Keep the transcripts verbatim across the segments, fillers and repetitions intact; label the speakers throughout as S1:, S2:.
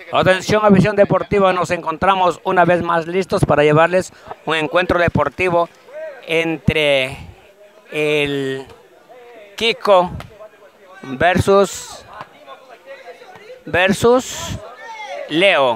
S1: Atención a Visión Deportiva, nos encontramos una vez más listos para llevarles un encuentro deportivo entre el Kiko versus versus Leo.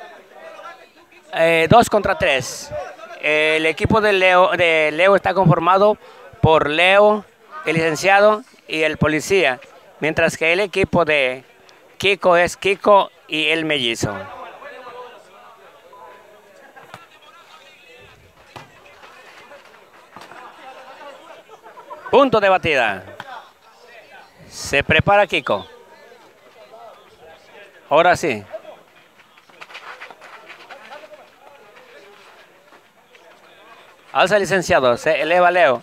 S1: Eh, dos contra tres. El equipo de Leo, de Leo está conformado por Leo, el licenciado y el policía, mientras que el equipo de Kiko es Kiko y el mellizo. Punto de batida. Se prepara Kiko. Ahora sí. Alza el licenciado, se eleva Leo.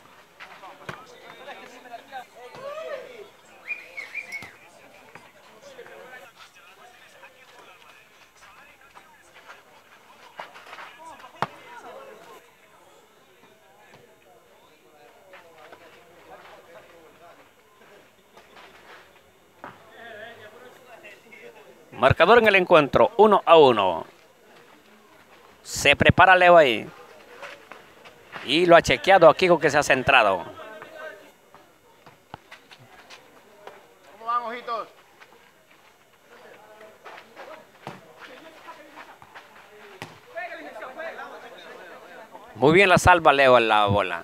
S1: Marcador en el encuentro, uno a uno. Se prepara Leo ahí. Y lo ha chequeado a Kiko, que se ha centrado.
S2: ¿Cómo van, ojitos?
S1: Muy bien la salva Leo en la bola.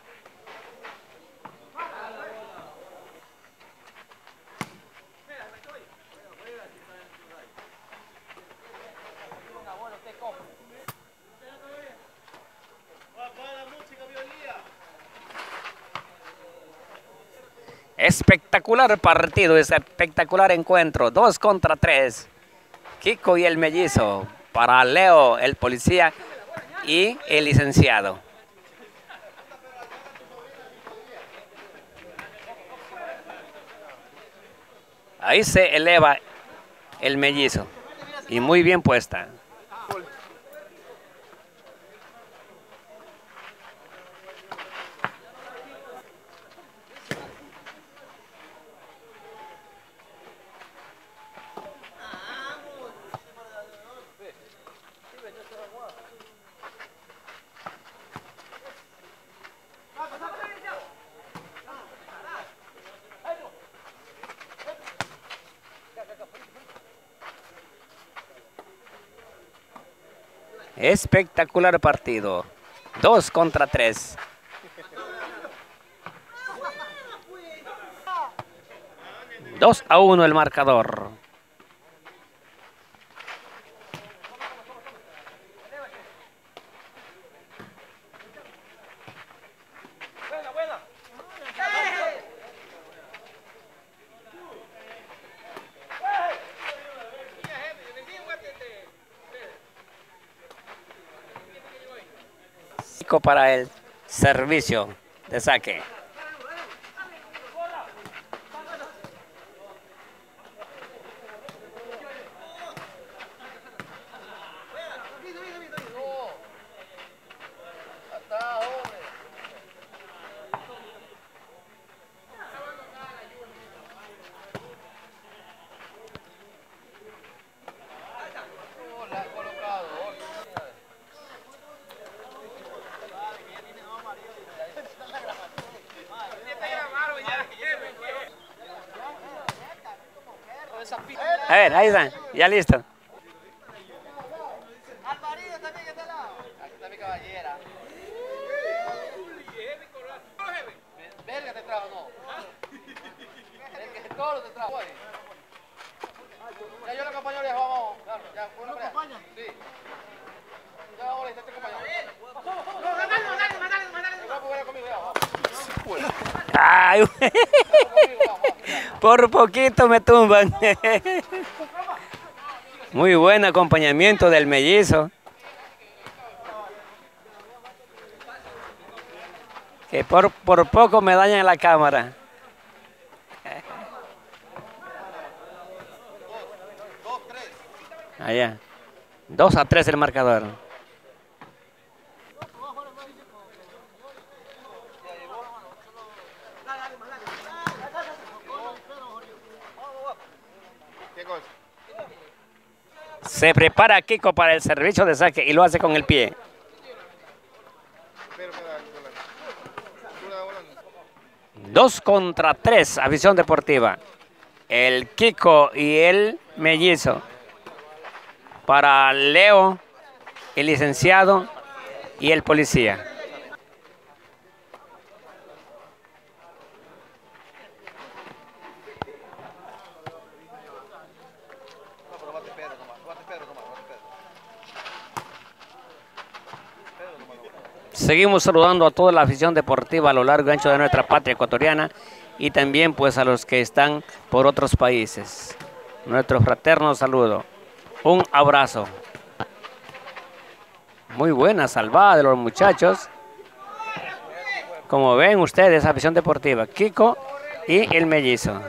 S1: Espectacular partido, es espectacular encuentro. Dos contra tres. Kiko y el mellizo. Para Leo, el policía y el licenciado. Ahí se eleva el mellizo. Y muy bien puesta. Espectacular partido. Dos contra tres. Dos a uno el marcador. Para el servicio de saque. A ver, ahí están, ya listo.
S2: Alvarito también que está al lado. Aquí está mi caballera. Verga te trajo, no. El que todo te trajo. Ya yo lo acompaño, viejo, vamos. Ya, ¿lo acompaña? Sí. Ya, ahora, te acompaño. No, mandale, mandale, mandale, mandale. Vamos, voy conmigo, ya, vamos.
S1: Ay, por poquito me tumban. Muy buen acompañamiento del mellizo. Que por, por poco me dañan la cámara. Allá. Dos a tres el marcador.
S2: ¿Qué cosa?
S1: Se prepara Kiko para el servicio de saque y lo hace con el pie. Dos contra tres, afición deportiva. El Kiko y el mellizo. Para Leo, el licenciado y el policía. Seguimos saludando a toda la afición deportiva a lo largo y ancho de nuestra patria ecuatoriana y también pues a los que están por otros países. Nuestro fraterno saludo. Un abrazo. Muy buena salvada de los muchachos. Como ven ustedes, afición deportiva, Kiko y el mellizo.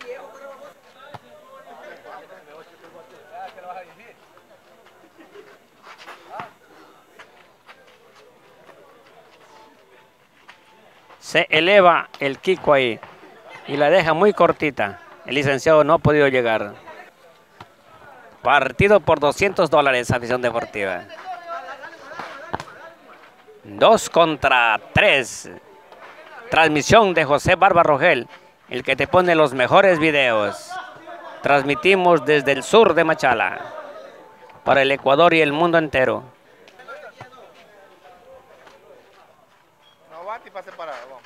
S1: Se eleva el Kiko ahí y la deja muy cortita. El licenciado no ha podido llegar. Partido por doscientos dólares, afición deportiva. Dos contra tres. Transmisión de José Barba Rogel, el que te pone los mejores videos. Transmitimos desde el sur de Machala, para el Ecuador y el mundo entero.
S2: No bate y pase parado, vamos.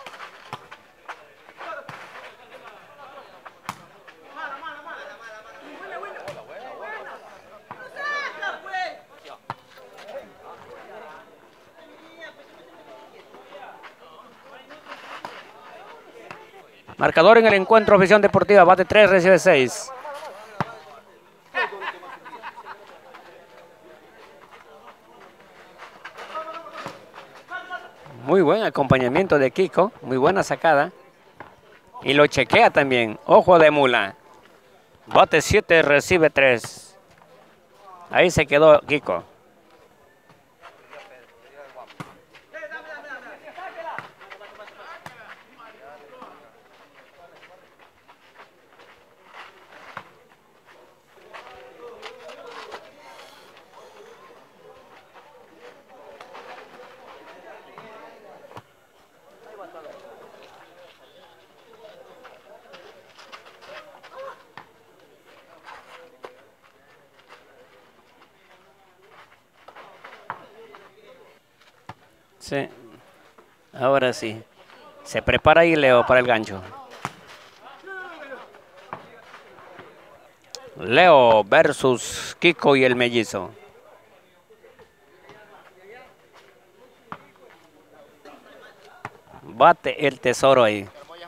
S1: Marcador en el encuentro, afición deportiva, bate tres, recibe seis. Muy buen acompañamiento de Kiko, muy buena sacada. Y lo chequea también, ojo de mula. Bate siete, recibe tres. Ahí se quedó Kiko. Sí, ahora sí. Se prepara ahí Leo para el gancho. Leo versus Kiko y el mellizo. Bate el tesoro ahí.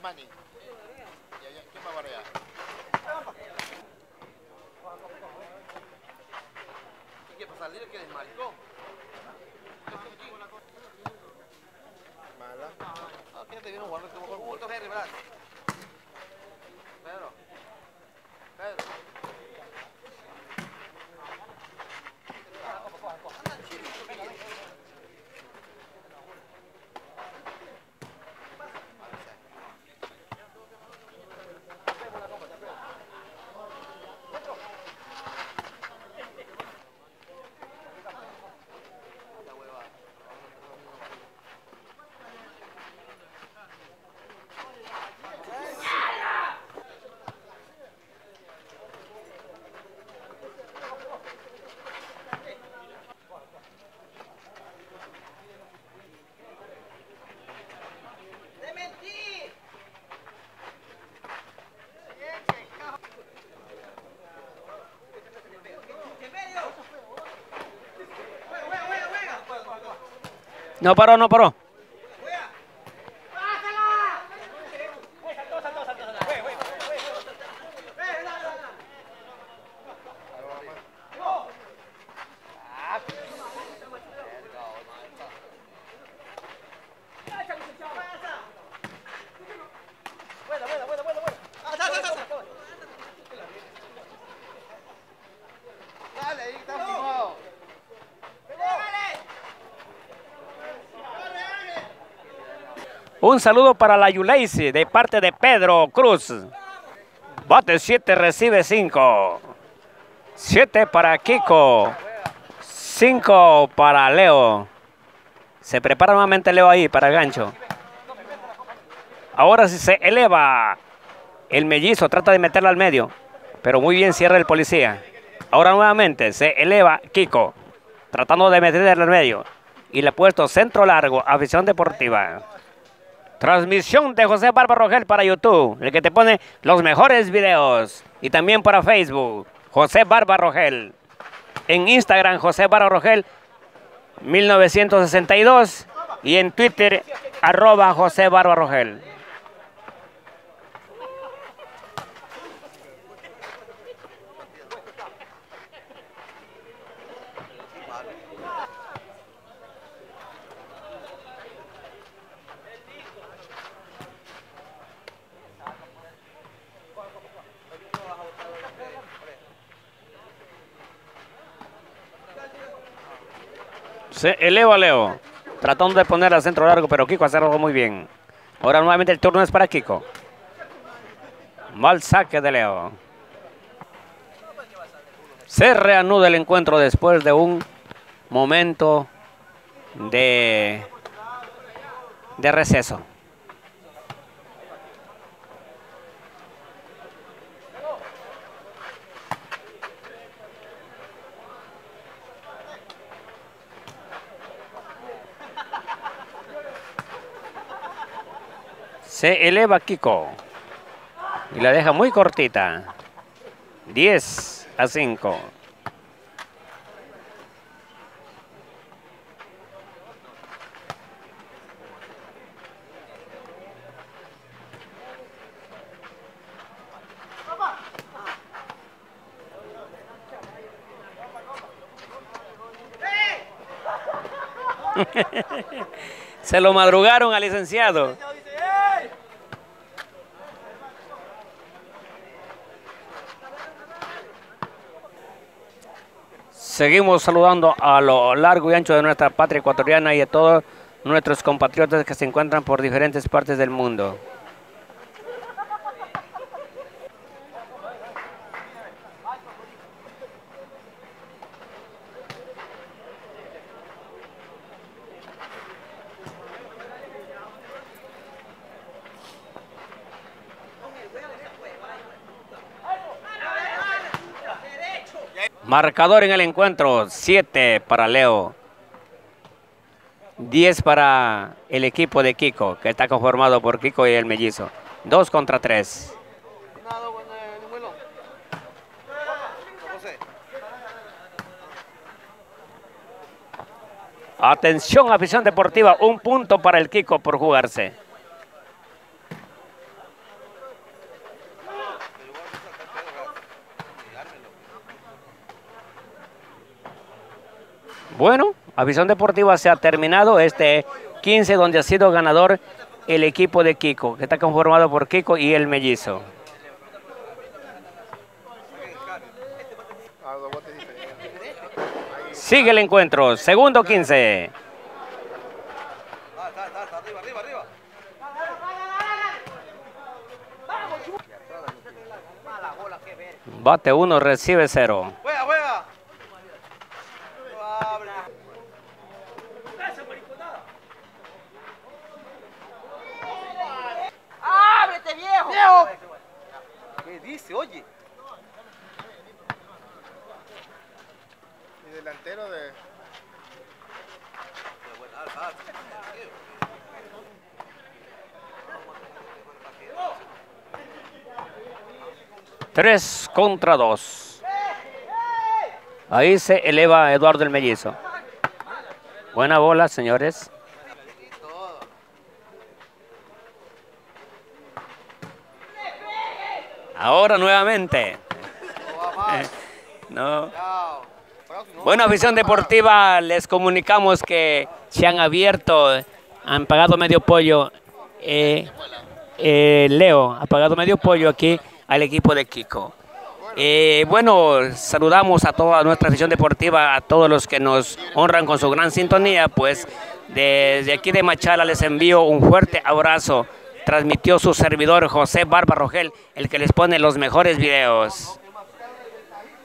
S1: No paró, no paró. Un saludo para la Yuleisi de parte de Pedro Cruz. Bate siete, recibe cinco. siete para Kiko. cinco para Leo. Se prepara nuevamente Leo ahí para el gancho. Ahora sí se eleva. El mellizo trata de meterla al medio. Pero muy bien cierra el policía. Ahora nuevamente se eleva Kiko. Tratando de meterla al medio. Y le ha puesto centro largo a Visión Deportiva. Transmisión de José Barba Rogel para YouTube. El que te pone los mejores videos. Y también para Facebook. José Barba Rogel. En Instagram José Barba Rogel mil novecientos sesenta y dos. Y en Twitter arroba José Barba Rogel. Se eleva Leo, tratando de poner al centro largo, pero Kiko hace algo muy bien. Ahora nuevamente el turno es para Kiko. Mal saque de Leo. Se reanuda el encuentro después de un momento de, de receso. Se eleva Kiko y la deja muy cortita. diez a cinco. Se lo madrugaron al licenciado. Seguimos saludando a lo largo y ancho de nuestra patria ecuatoriana y a todos nuestros compatriotas que se encuentran por diferentes partes del mundo. Marcador en el encuentro, siete para Leo, diez para el equipo de Kiko, que está conformado por Kiko y el mellizo. dos contra tres. Atención, afición deportiva, un punto para el Kiko por jugarse. Bueno, afición deportiva se ha terminado este quince donde ha sido ganador el equipo de Kiko, que está conformado por Kiko y el mellizo. Sigue el encuentro, segundo quince. Bate uno, recibe cero.
S2: ¡Ábrete, viejo! ¡Viejo! ¿Qué dice, oye? Y delantero de...
S1: Tres contra dos. Ahí se eleva Eduardo el mellizo. Buena bola, señores. Ahora nuevamente. No. Bueno, afición deportiva, les comunicamos que se han abierto, han pagado medio pollo. Eh, eh, Leo ha pagado medio pollo aquí al equipo de Kiko. Eh, bueno, saludamos a toda nuestra afición deportiva, a todos los que nos honran con su gran sintonía. Pues desde aquí de Machala les envío un fuerte abrazo. Transmitió su servidor José Barba Rogel, el que les pone los mejores videos.